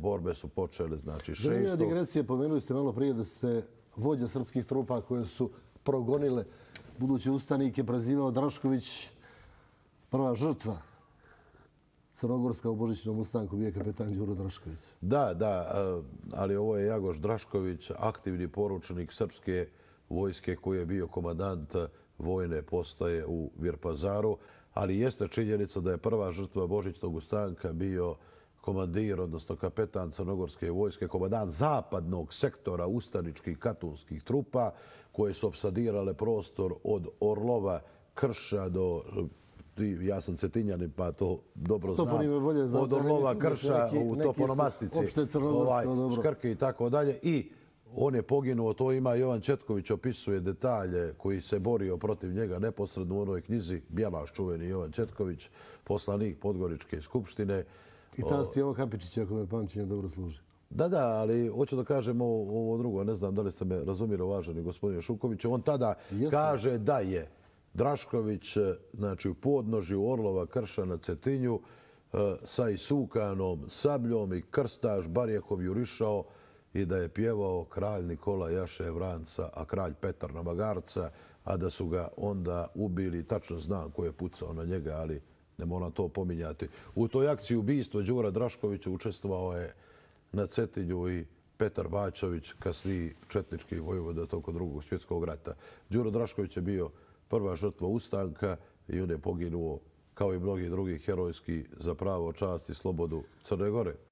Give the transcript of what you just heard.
borbe su počele, znači Zanimljiva 6. digresija, pomenuli ste malo prije da se vođa srpskih trupa koje su progonile buduće ustanike prezivao Drašković, prva žrtva Crnogorska u Božićnom ustanku bio je kapetan Đuro Drašković. Da, ali ovo je Jagoš Drašković, aktivni poručnik srpske vojske koji je bio komandant vojne postaje u Virpazaru, ali jeste činjenica da je prva žrtva Božićnog ustanka bio komandir, odnosno kapetan Crnogorske vojske, komandant zapadnog sektora ustaničkih katunskih trupa koje su opsadirale prostor od Orlova, Krša do... Ja sam Cetinjanin, pa to dobro znam. Od Orlova, Krša u toponomastici, Škrke i tako dalje. I on je poginuo, to ima Jovan Četković, opisuje detalje koji se borio protiv njega neposredno u onoj knjizi, Bjelaš čuveni Jovan Četković, poslanik Podgoričke skupštine. I tast Jovan Kapičić, ako me pamćenje dobro služi. Da, ali hoću da kažem ovo drugo, ne znam da li ste me razumjeli, uvaženi gospodine Šuković. On tada kaže da je Drašković, znači u podnožju Orlova, Krša na Cetinju, sa isukanom sabljom i krstaš Barjekov jurišao i da je pjevao kralj Nikola Jaše Vranca, a kralj Petar Namagarca, a da su ga onda ubili, tačno znam ko je pucao na njega, ali ne moram to pominjati. U toj akciji ubistva Đura Draškovića učestvovao je na Cetinju i Petar Bačović, kasniji četnički vojvoda tokom Drugog svjetskog rata. Đuro Drašković je bio prva žrtva ustanka i on je poginuo, kao i mnogi drugi herojski, za pravo, čast i slobodu Crne Gore.